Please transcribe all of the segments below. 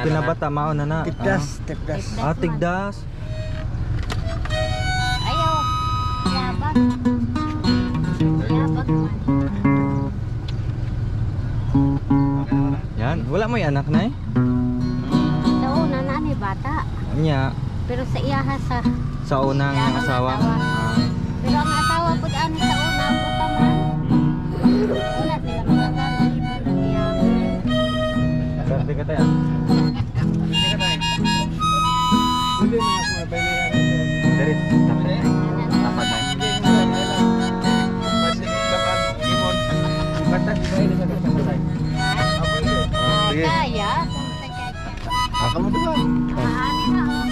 pinabata mao na na. Tigdas. Tigdas. Ayaw. Yabag. Yabag man. Yan, wala mo 'yung anak na eh. Sa una na ni bata. Nya Pero sa iyaha sa unang iyahang asawa. Pero ang asawa po ano sa una po taman. Una nila magagaling ng iyahang. Swerte ka tayo. Dari dapat na. Sige. Kaya. Kamu doon. Ani na oh.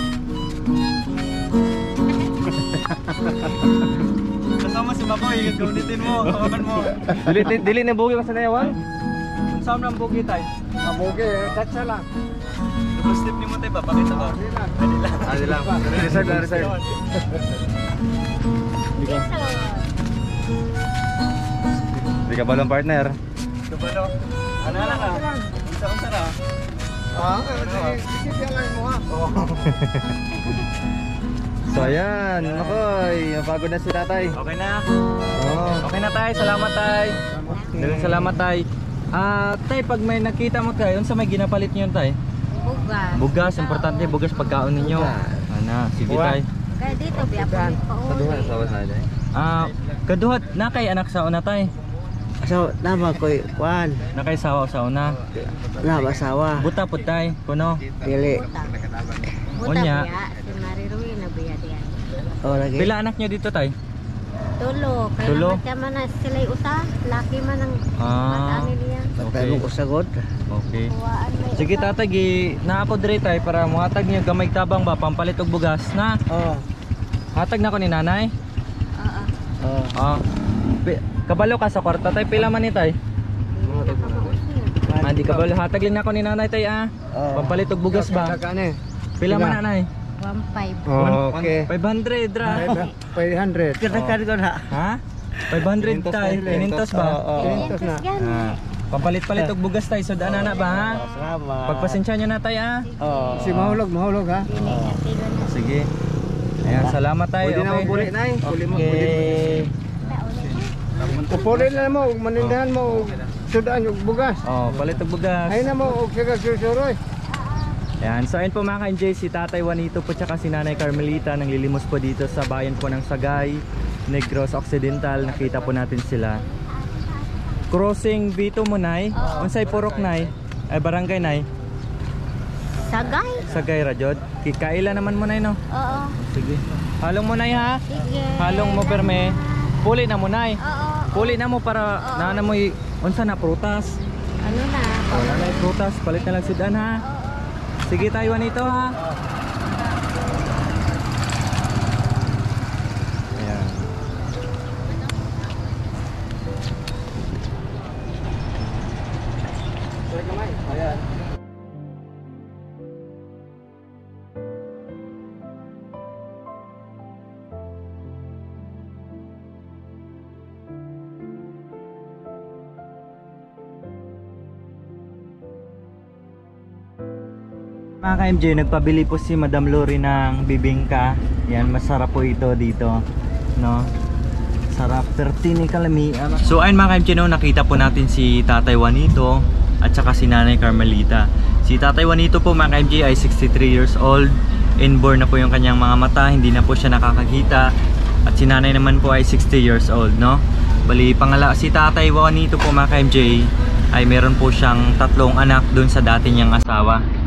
Kasama si Baboy, gawinitin mo, kawakan mo. Dili na bugi ka sa dayawang. Kung saan ng bugi tayo? Amoge, tatsa lang. Double step ni mo tayo, papakita ba? Adi lang. Reserve. Di ka balong partner. Kabalo. Ano lang ka? Unsa ka? Sige lang mo ha. So ayan, nakoy, napagod na si tatay. Okay na. Oh. Okay na tayo, salamat tayo. Salamat tay. Tay, pag may nakita mo tayo, unsa may ginapalit niyo tay? Bugas. Bugas, importante bugas pagkaon ninyo. Ana, sige tay. Kaya dito biya pa pauli. Kaduhat na kay anak sa una tay. So, nama ko kuan. Na kay sawa sa una. Na asawa. Buta pud tay, kuno. Dili. Buta Onya. biya. Si Mariruy na biya diyan. Oh, lagi. Pila anak niyo dito tay? Tulo. Kaya Tulo? naman siya man na sila'y usa. Laki man ang matangin niya. Patay mo ko sagod. Okay. Kuwaan may Sige usa. tatay, na ako dire tay para muhatag niyo gamay tabang ba pampalit og bugas na. Oh. Hatag na ko ni nanay. Oo. Oh. Kabalo ka sa kwarta tay, pila man ni tay? Hindi na ka mausin. Hindi kabalo, hatag din ako ni nanay tay Oh. Pampalit og bugas ba? Kani. Pila man nanay? 1.5. Oh, okay. 500 ra. 500. Katakan ko na. Ha? 500 tay, pinintos ba? Pinintos na. Pampalit-palit og bugas tay, so daan na ba ha? Salamat. Pagpasensya nyo na tay Oh. Si mahulog ha. Sige. Ayan, salamat tay. Pwede na mabuli na eh. Okay. Upuli na mo, manindahan mo, sudaan yung bugas. Oh, palit og bugas. Ay na mo, og siya susuroy. Ayan, so ayun po mga ka-MJ, si Tatay Juanito po tsaka si Nanay Carmelita nanglilimos po dito sa bayan po ng Sagay, Negros Occidental. Nakita po natin sila. Crossing Vito mo nay, unsay purok nay? Ay barangay nay? Sagay? Sagay Rajod. Kikaila naman mo nay no? Oo. Sige. Halong mo nay ha? Sige. Halong mo perme. Puli na mo nay. Oo. Puli na mo para naana mo unsa na prutas. Ano na? Wala na yung prutas, palit na lang sudan ha. Sige tayo nito ha. Ayan. Ayan. Mga ka-MJ, nagpabili po si Madam Lori ng bibingka. Yan, masarap po ito dito, no? Sarap, pertini kalami. So ayun mga ka-MJ, no, nakita po natin si Tatay Juanito at saka si Nanay Carmelita. Si Tatay Juanito po mga ka-MJ ay 63 years old. Inborn na po yung kanyang mga mata, hindi na po siya nakakakita. At si Nanay naman po ay 60 years old, no? Bali, si Tatay Juanito po mga ka-MJ ay meron po siyang 3 anak dun sa dati niyang asawa.